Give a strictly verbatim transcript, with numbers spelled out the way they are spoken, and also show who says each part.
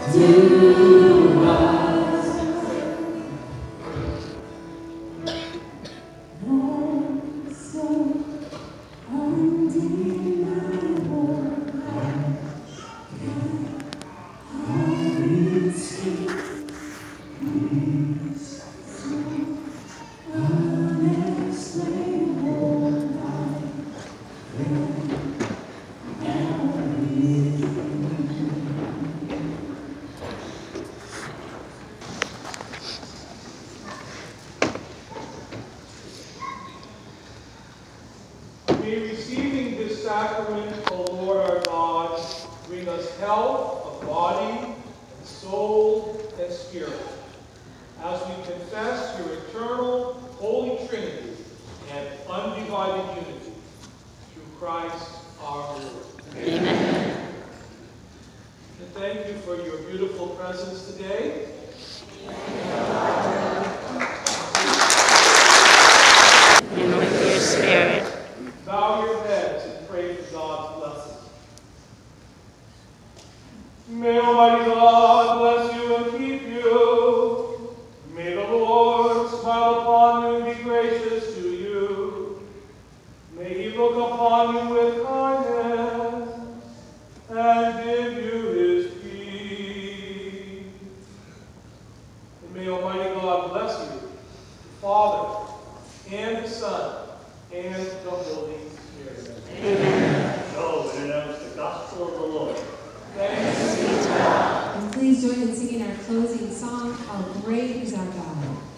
Speaker 1: May receiving this sacrament, O Lord our God, bring us health of body, and soul, and spirit, as we confess your eternal, holy Trinity and undivided unity, through Christ our Lord.
Speaker 2: Amen.
Speaker 1: And thank you for your beautiful presence today.
Speaker 2: And with your spirit.
Speaker 1: Bow your heads and pray for God's blessing. May Almighty God bless you and keep you. May the Lord smile upon you and be gracious to you. May he look upon you with kindness and give you his peace. And may Almighty God bless you, the Father, and the Son, and the Holy Spirit.
Speaker 2: Amen.
Speaker 3: Go and announce the gospel of the Lord.
Speaker 1: Thanks be to God.
Speaker 4: And please join in singing our closing song, How Great is Our God.